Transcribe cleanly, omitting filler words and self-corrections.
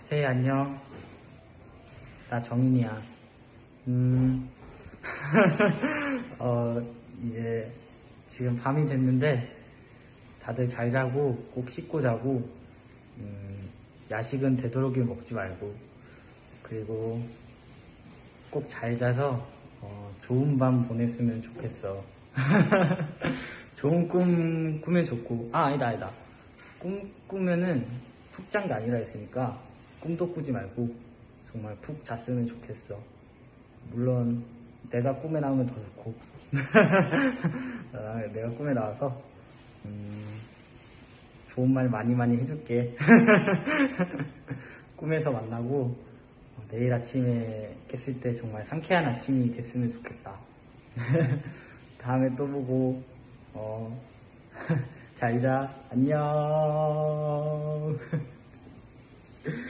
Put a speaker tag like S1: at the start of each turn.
S1: 세희 안녕. 나 정인이야. 이제 지금 밤이 됐는데 다들 잘 자고 꼭 씻고 자고, 야식은 되도록이면 먹지 말고, 그리고 꼭 잘 자서 좋은 밤 보냈으면 좋겠어. 좋은 꿈 꾸면 좋고, 아니다. 꿈 꾸면은 푹 잔 게 아니라 했으니까 꿈도 꾸지 말고 정말 푹 잤으면 좋겠어. 물론 내가 꿈에 나오면 더 좋고. 내가 꿈에 나와서 좋은 말 많이 해줄게. 꿈에서 만나고 내일 아침에 깼을 때 정말 상쾌한 아침이 됐으면 좋겠다. 다음에 또 보고 잘 자. 안녕.